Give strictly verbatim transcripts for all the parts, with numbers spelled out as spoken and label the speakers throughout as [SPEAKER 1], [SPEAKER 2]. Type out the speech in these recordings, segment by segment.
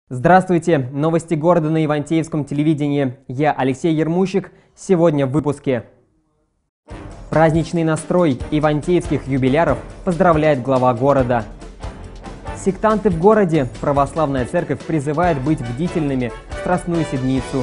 [SPEAKER 1] Здравствуйте! Новости города на Ивантеевском телевидении. Я Алексей Ермущик. Сегодня в выпуске. Праздничный настрой ивантеевских юбиляров поздравляет глава города. Сектанты в городе. Православная церковь призывает быть бдительными в Страстную Седмицу.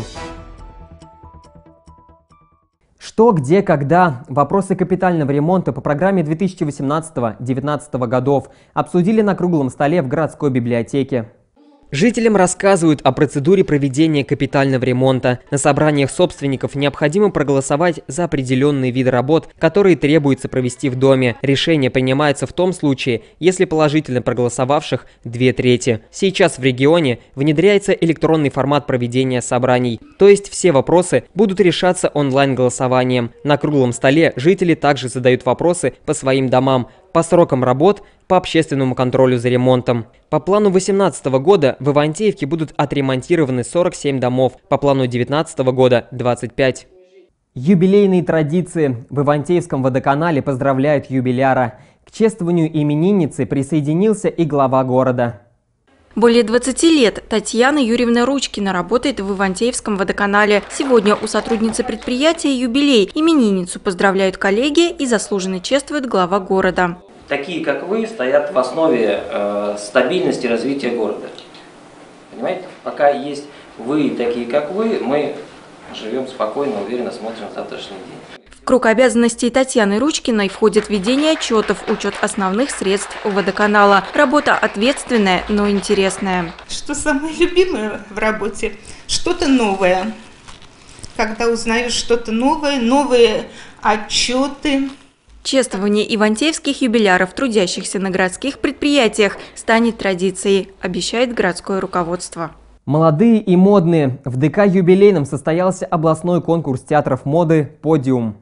[SPEAKER 1] Что, где, когда? Вопросы капитального ремонта по программе две тысячи восемнадцатого — две тысячи девятнадцатого годов обсудили на круглом столе в городской библиотеке. Жителям рассказывают о процедуре проведения капитального ремонта. На собраниях собственников необходимо проголосовать за определенные виды работ, которые требуется провести в доме. Решение принимается в том случае, если положительно проголосовавших две трети. Сейчас в регионе внедряется электронный формат проведения собраний. То есть все вопросы будут решаться онлайн-голосованием. На круглом столе жители также задают вопросы по своим домам, по срокам работ, по общественному контролю за ремонтом. По плану две тысячи восемнадцатого года в Ивантеевке будут отремонтированы сорок семь домов, по плану две тысячи девятнадцатого года – двадцать пять. Юбилейные традиции. В Ивантеевском водоканале поздравляют юбиляра. К чествованию именинницы присоединился и глава города.
[SPEAKER 2] Более двадцати лет Татьяна Юрьевна Ручкина работает в Ивантеевском водоканале. Сегодня у сотрудницы предприятия юбилей. Именинницу поздравляют коллеги и заслуженно чествует глава города.
[SPEAKER 3] Такие, как вы, стоят в основе э, стабильности развития города. Понимаете? Пока есть вы, такие, как вы, мы живем спокойно, уверенно смотрим в завтрашний день.
[SPEAKER 2] В круг обязанностей Татьяны Ручкиной входит ведение отчетов, учет основных средств водоканала. Работа ответственная, но интересная.
[SPEAKER 4] Что самое любимое в работе? Что-то новое. Когда узнаешь что-то новое, новые отчеты.
[SPEAKER 2] Чествование ивантеевских юбиляров, трудящихся на городских предприятиях, станет традицией, обещает городское руководство.
[SPEAKER 1] Молодые и модные. В ДК юбилейном состоялся областной конкурс театров моды «Подиум».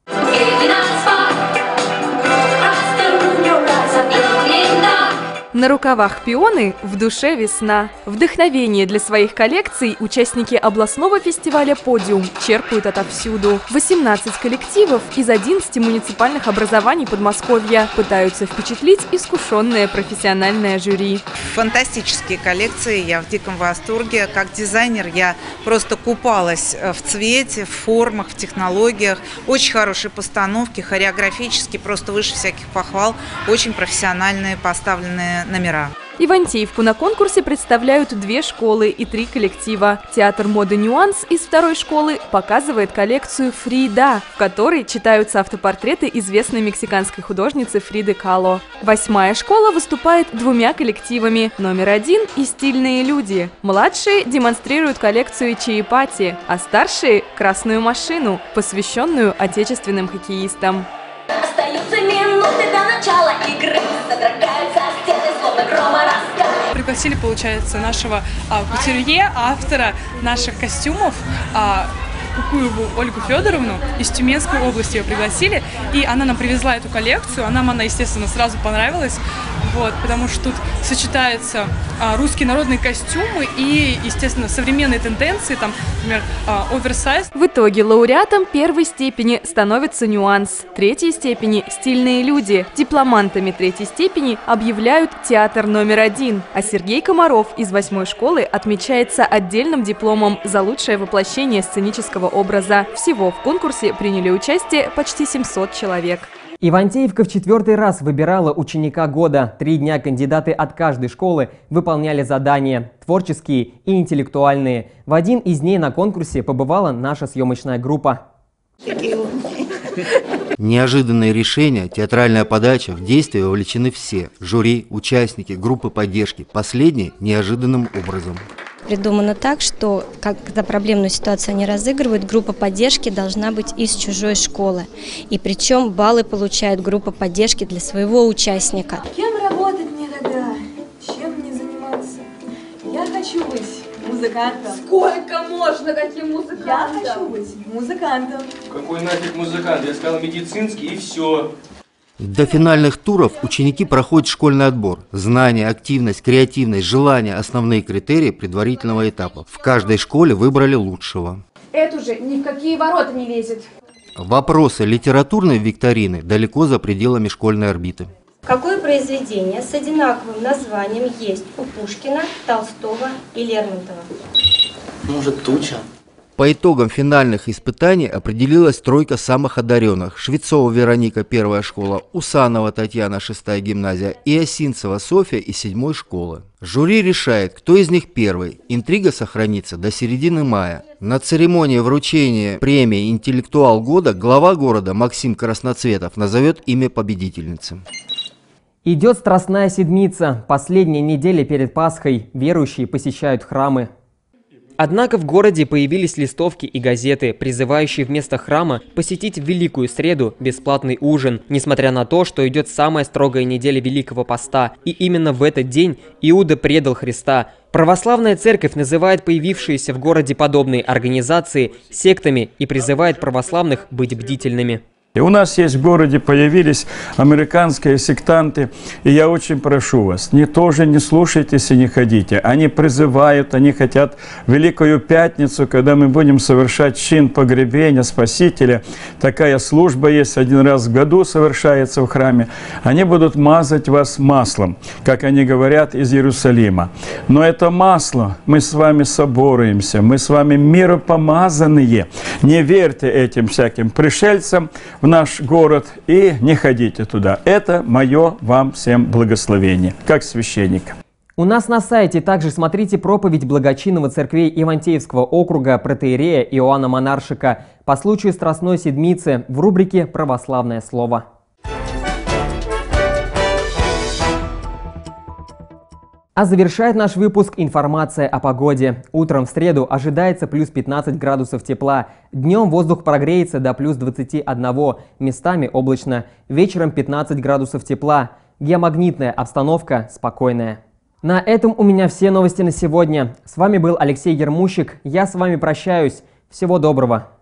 [SPEAKER 5] На рукавах пионы, в душе весна. Вдохновение для своих коллекций участники областного фестиваля «Подиум» черпают отовсюду. восемнадцать коллективов из одиннадцати муниципальных образований Подмосковья пытаются впечатлить искушенное профессиональное жюри.
[SPEAKER 6] Фантастические коллекции, я в диком восторге. Как дизайнер я просто купалась в цвете, в формах, в технологиях. Очень хорошие постановки, хореографически, просто выше всяких похвал. Очень профессиональные поставленные номера.
[SPEAKER 5] Ивантеевку на конкурсе представляют две школы и три коллектива. Театр моды «Нюанс» из второй школы показывает коллекцию «Фрида», в которой читаются автопортреты известной мексиканской художницы Фриды Кало. Восьмая школа выступает двумя коллективами «Номер один» и «Стильные люди». Младшие демонстрируют коллекцию «Чаепати», а старшие – «Красную машину», посвященную отечественным хоккеистам.
[SPEAKER 7] Остаются минуты до начала игры, содрогаются стены, словно грома раскаты.
[SPEAKER 8] Пригласили, получается, нашего а, кутюрье, автора наших костюмов, а, Кукуеву Ольгу Федоровну. Из Тюменской области ее пригласили, и она нам привезла эту коллекцию. Она, она естественно, сразу понравилась, вот, потому что тут сочетаются а, русские народные костюмы и, естественно, современные тенденции, там, например, а, оверсайз.
[SPEAKER 5] В итоге лауреатом первой степени становится «Нюанс», третьей степени – «Стильные люди». Дипломантами третьей степени объявляют театр номер один, а Сергей Комаров из восьмой школы отмечается отдельным дипломом за лучшее воплощение сценического образа. Всего в конкурсе приняли участие почти семьсот человек.
[SPEAKER 1] Ивантеевка в четвертый раз выбирала ученика года. Три дня кандидаты от каждой школы выполняли задания – творческие и интеллектуальные. В один из дней на конкурсе побывала наша съемочная группа.
[SPEAKER 9] Неожиданное решение, театральная подача, в действие вовлечены все – жюри, участники, группы поддержки. Последние – неожиданным образом.
[SPEAKER 10] Придумано так, что когда проблемную ситуацию они разыгрывают, группа поддержки должна быть из чужой школы. И причем баллы получает группа поддержки для своего участника.
[SPEAKER 11] Кем работать мне тогда? Чем мне заниматься? Я хочу быть музыкантом.
[SPEAKER 12] Сколько можно? Каким музыкантом?
[SPEAKER 11] Я хочу быть музыкантом.
[SPEAKER 13] Какой нафиг музыкант? Я сказал медицинский и все.
[SPEAKER 9] До финальных туров ученики проходят школьный отбор. Знания, активность, креативность, желание – основные критерии предварительного этапа. В каждой школе выбрали лучшего.
[SPEAKER 12] Это же ни в какие ворота не лезет.
[SPEAKER 9] Вопросы литературной викторины далеко за пределами школьной орбиты.
[SPEAKER 10] Какое произведение с одинаковым названием есть у Пушкина, Толстого и Лермонтова?
[SPEAKER 14] Может, Туча?
[SPEAKER 9] По итогам финальных испытаний определилась тройка самых одаренных. Швецова Вероника, первая школа, Усанова Татьяна, шестая гимназия, и Осинцева Софья из седьмой школы. Жюри решает, кто из них первый. Интрига сохранится до середины мая. На церемонии вручения премии «Интеллектуал года» глава города Максим Красноцветов назовет имя победительницы.
[SPEAKER 1] Идет Страстная Седмица. Последние недели перед Пасхой верующие посещают храмы. Однако в городе появились листовки и газеты, призывающие вместо храма посетить в Великую Среду бесплатный ужин, несмотря на то, что идет самая строгая неделя Великого Поста, и именно в этот день Иуда предал Христа. Православная церковь называет появившиеся в городе подобные организации сектами и призывает православных быть бдительными.
[SPEAKER 15] И у нас есть в городе, появились американские сектанты, и я очень прошу вас, не тоже не слушайтесь и не ходите. Они призывают, они хотят Великую Пятницу, когда мы будем совершать чин погребения Спасителя. Такая служба есть, один раз в году совершается в храме. Они будут мазать вас маслом, как они говорят, из Иерусалима. Но это масло, мы с вами соборуемся, мы с вами миропомазанные. Не верьте этим всяким пришельцам в наш город и не ходите туда. Это мое вам всем благословение, как священника.
[SPEAKER 1] У нас на сайте также смотрите проповедь благочинного церквей Ивантеевского округа протоиерея Иоанна Монаршика по случаю Страстной Седмицы в рубрике «Православное слово». А завершает наш выпуск информация о погоде. Утром в среду ожидается плюс пятнадцать градусов тепла. Днем воздух прогреется до плюс двадцати одного, местами облачно. Вечером пятнадцать градусов тепла. Геомагнитная обстановка спокойная. На этом у меня все новости на сегодня. С вами был Алексей Ермущик. Я с вами прощаюсь. Всего доброго.